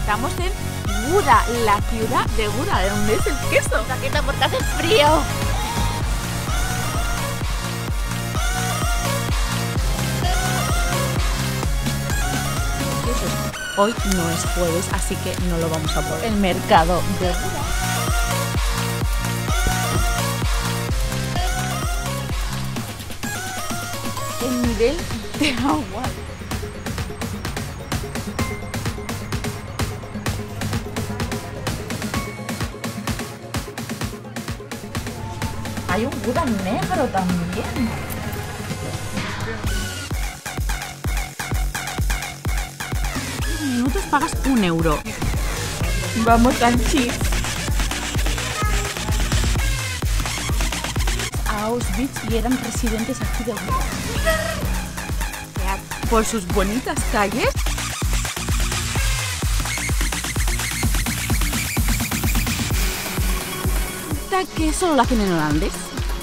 estamos en Gouda, la ciudad de Gouda, de donde es el queso. Chaqueta porque hace frío. Hoy no es jueves, así que no lo vamos a poner. El mercado de Gouda. El nivel de agua. Hay un Gouda negro también. Minutos pagas 1 euro. Vamos al chis. A Auschwitz y eran residentes aquí de Gouda. Por sus bonitas calles. Que solo lo hacen en holandés.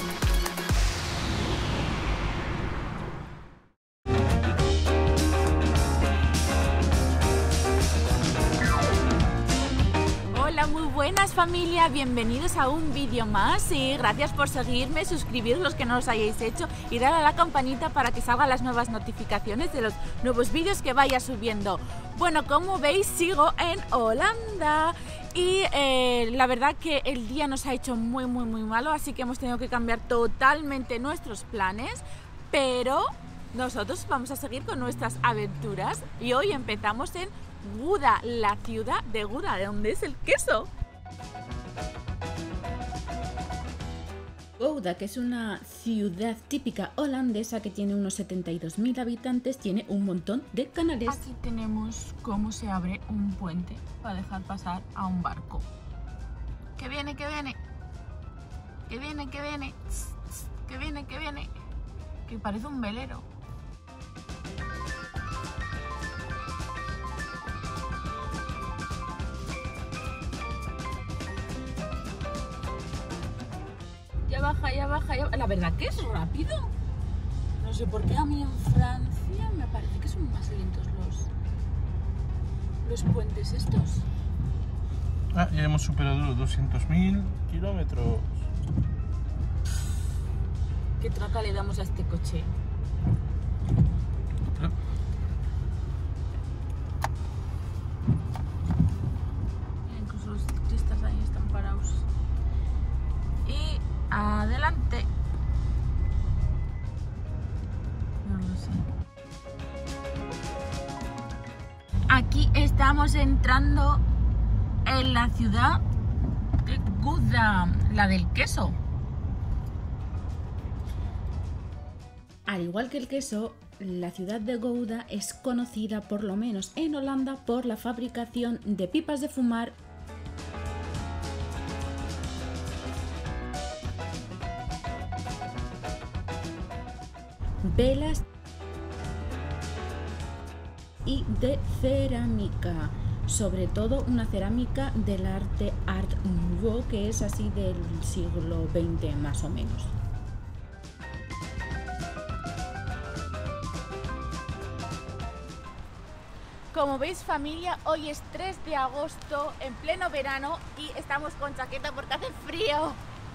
Hola, muy buenas familia, bienvenidos a un vídeo más y gracias por seguirme, suscribiros los que no los hayáis hecho y darle a la campanita para que salgan las nuevas notificaciones de los nuevos vídeos que vaya subiendo. Bueno, como veis sigo en Holanda. Y la verdad que el día nos ha hecho muy malo, así que hemos tenido que cambiar totalmente nuestros planes, pero nosotros vamos a seguir con nuestras aventuras y hoy empezamos en Gouda, la ciudad de Gouda, de donde es el queso. Gouda, que es una ciudad típica holandesa que tiene unos 72.000 habitantes, tiene un montón de canales. Aquí tenemos cómo se abre un puente para dejar pasar a un barco. ¡Que viene, que viene! ¡Que viene, que viene! ¡Que viene, que viene! Que parece un velero. Ya baja, ya baja, ya baja. La verdad que es rápido. No sé por qué a mí en Francia me parece que son más lentos los puentes estos. Ah, ya hemos superado los 200.000 kilómetros. ¿Qué traca le damos a este coche? Incluso los ciclistas ahí están parados. Y adelante. No lo sé. Aquí estamos entrando en la ciudad de Gouda, la del queso. Al igual que el queso, la ciudad de Gouda es conocida, por lo menos en Holanda, por la fabricación de pipas de fumar, velas y de cerámica, sobre todo una cerámica del arte Art Nouveau, que es así del siglo XX más o menos. Como veis familia, hoy es 3 de agosto, en pleno verano, y estamos con chaqueta porque hace frío.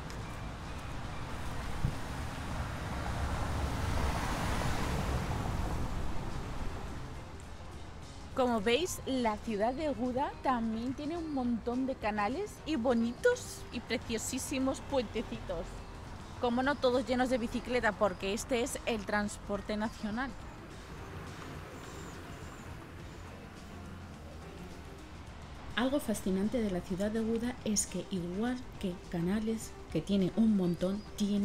Como veis, la ciudad de Gouda también tiene un montón de canales y bonitos y preciosísimos puentecitos. Como no todos llenos de bicicleta, porque este es el transporte nacional. Algo fascinante de la ciudad de Gouda es que, igual que canales, que tiene un montón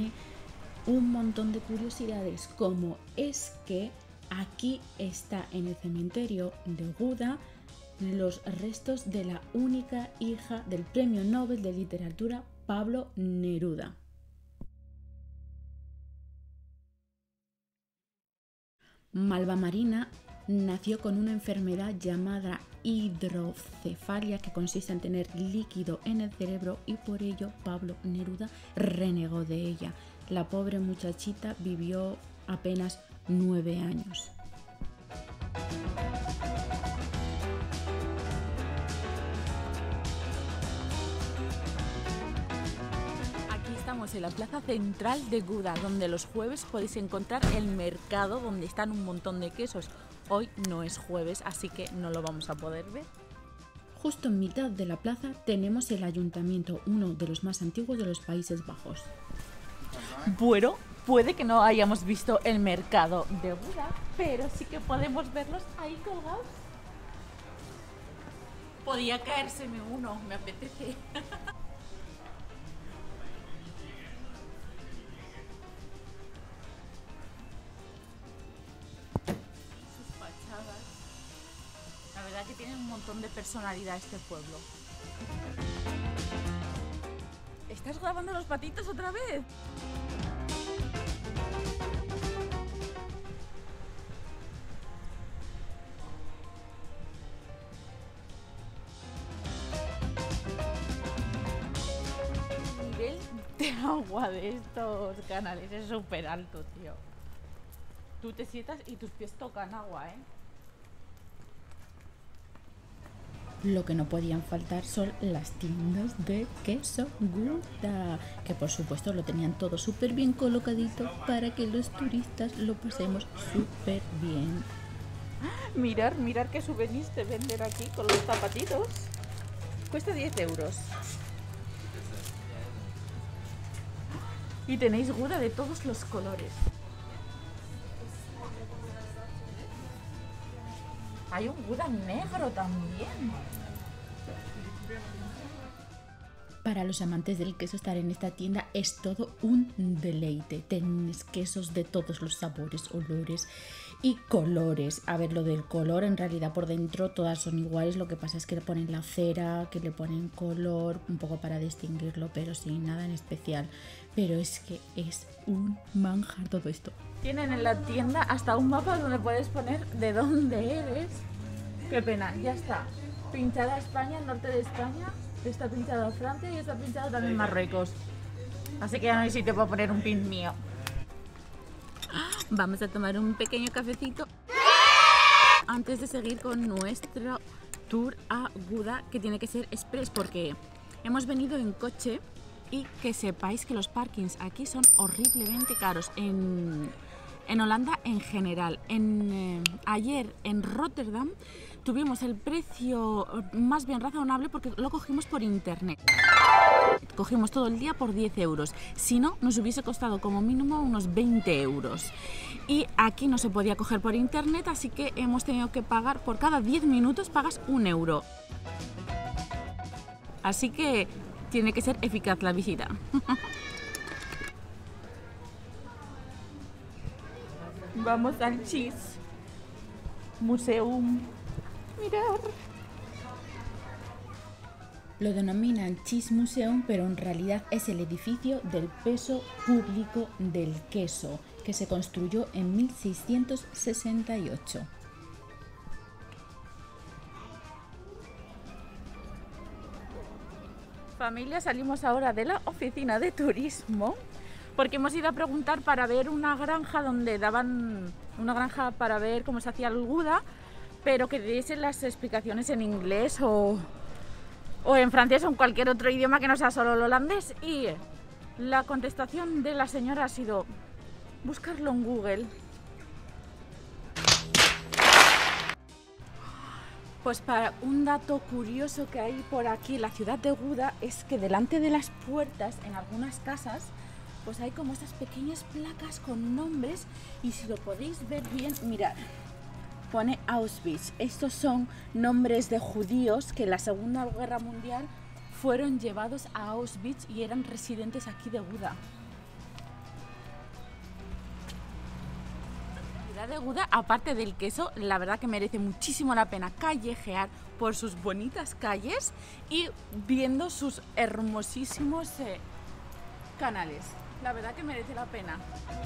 de curiosidades, como es que aquí está en el cementerio de Gouda los restos de la única hija del Premio Nobel de Literatura Pablo Neruda. Malva Marina nació con una enfermedad llamada hidrocefalia, que consiste en tener líquido en el cerebro, y por ello Pablo Neruda renegó de ella. La pobre muchachita vivió apenas 9 años. Estamos en la plaza central de Buda, donde los jueves podéis encontrar el mercado donde están un montón de quesos. Hoy no es jueves, así que no lo vamos a poder ver. Justo en mitad de la plaza tenemos el ayuntamiento, uno de los más antiguos de los Países Bajos. Bueno, puede que no hayamos visto el mercado de Buda, pero sí que podemos verlos ahí colgados. Podía caérseme uno, me apetece. Sus fachadas. La verdad que tiene un montón de personalidad este pueblo. ¿Estás grabando los patitos otra vez? El nivel de agua de estos canales es súper alto, tío. Tú te sientas y tus pies tocan agua, ¿eh? Lo que no podían faltar son las tiendas de queso Gouda, que por supuesto lo tenían todo súper bien colocadito para que los turistas lo pasemos súper bien. Mirar qué souvenirs te venden aquí con los zapatitos. Cuesta 10 euros. Y tenéis Gouda de todos los colores. Hay un Gouda negro también. Para los amantes del queso, estar en esta tienda es todo un deleite. Tenéis quesos de todos los sabores, olores y colores. A ver, lo del color, en realidad por dentro todas son iguales. Lo que pasa es que le ponen la cera, que le ponen color, un poco para distinguirlo, pero sin nada en especial. Pero es que es un manjar todo esto. Tienen en la tienda hasta un mapa donde puedes poner de dónde eres. Qué pena, ya está. Pinchada España, norte de España. Está pinchado Francia y está pinchado también Marruecos. Así que ya no hay sitio para poner un pin mío. Vamos a tomar un pequeño cafecito antes de seguir con nuestro tour a Gouda, que tiene que ser express porque hemos venido en coche y que sepáis que los parkings aquí son horriblemente caros. En Holanda en general. Ayer en Rotterdam tuvimos el precio más bien razonable porque lo cogimos por internet. Cogimos todo el día por 10 euros. Si no, nos hubiese costado como mínimo unos 20 euros. Y aquí no se podía coger por internet, así que hemos tenido que pagar, por cada 10 minutos pagas 1 euro. Así que tiene que ser eficaz la visita. Vamos al Cheese Museum. Mirar. Lo denominan Cheese Museum, pero en realidad es el edificio del peso público del queso, que se construyó en 1668. Familia, salimos ahora de la oficina de turismo porque hemos ido a preguntar para ver una granja donde daban una granja para ver cómo se hacía el Gouda, pero que diesen las explicaciones en inglés o en francés o en cualquier otro idioma que no sea solo el holandés. Y la contestación de la señora ha sido buscarlo en Google. Pues para un dato curioso que hay por aquí en la ciudad de Gouda es que delante de las puertas en algunas casas pues hay como estas pequeñas placas con nombres, y si lo podéis ver bien, mirad, pone Auschwitz. Estos son nombres de judíos que en la Segunda Guerra Mundial fueron llevados a Auschwitz y eran residentes aquí de Gouda. La ciudad de Gouda, aparte del queso, la verdad que merece muchísimo la pena callejear por sus bonitas calles y viendo sus hermosísimos canales. La verdad que merece la pena.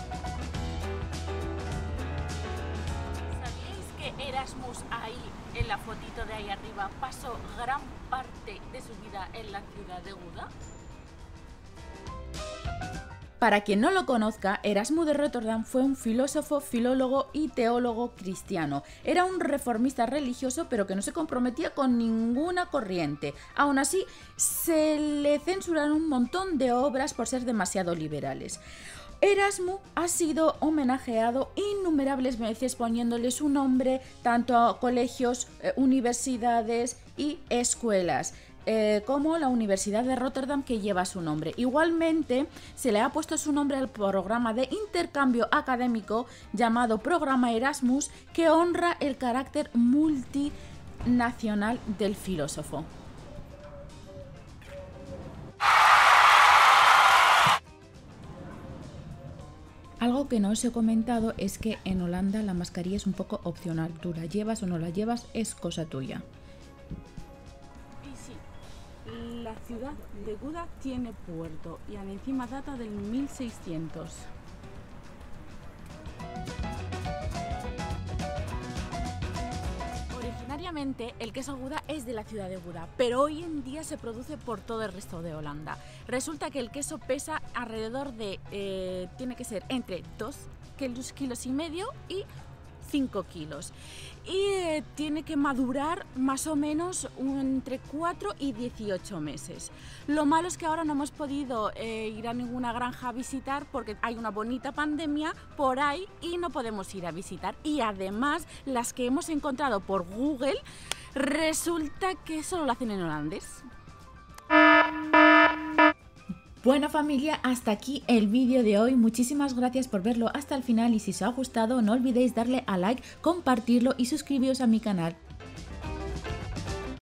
¿Sabíais que Erasmus ahí, en la fotito de ahí arriba, pasó gran parte de su vida en la ciudad de Gouda? Para quien no lo conozca, Erasmo de Rotterdam fue un filósofo, filólogo y teólogo cristiano. Era un reformista religioso, pero que no se comprometía con ninguna corriente. Aún así, se le censuraron un montón de obras por ser demasiado liberales. Erasmo ha sido homenajeado innumerables veces poniéndole su nombre tanto a colegios, universidades y escuelas. Como la Universidad de Rotterdam, que lleva su nombre. Igualmente se le ha puesto su nombre al programa de intercambio académico llamado Programa Erasmus, que honra el carácter multinacional del filósofo. Algo que no os he comentado es que en Holanda la mascarilla es un poco opcional. Tú la llevas o no la llevas, es cosa tuya. La ciudad de Gouda tiene puerto y encima data del 1600. Originariamente el queso Gouda es de la ciudad de Gouda, pero hoy en día se produce por todo el resto de Holanda. Resulta que el queso pesa alrededor de, tiene que ser entre 2,5 kilos y 5 kilos y tiene que madurar más o menos entre 4 y 18 meses. Lo malo es que ahora no hemos podido ir a ninguna granja a visitar porque hay una bonita pandemia por ahí y no podemos ir a visitar, y además las que hemos encontrado por Google resulta que solo lo hacen en holandés. Bueno familia, hasta aquí el vídeo de hoy. Muchísimas gracias por verlo hasta el final y si os ha gustado no olvidéis darle a like, compartirlo y suscribiros a mi canal.